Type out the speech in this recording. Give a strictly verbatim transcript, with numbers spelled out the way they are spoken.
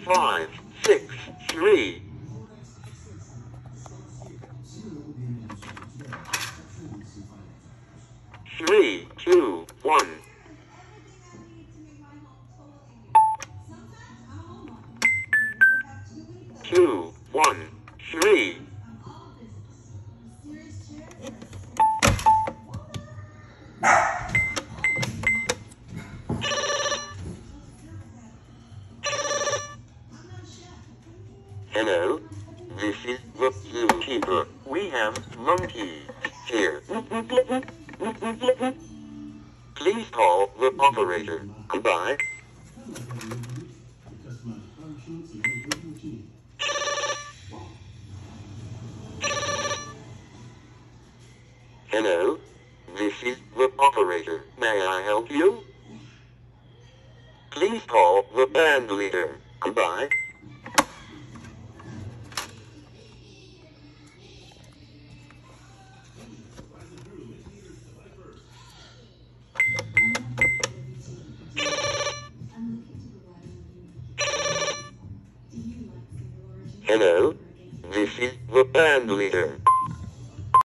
five, six, three. Three, two, one. Two, one, three. Hello, this is the zookeeper. We have monkeys here. Please call the operator. Goodbye. Hello, this is the operator. May I help you? Please call the band leader. Goodbye. Hello, this is the band leader.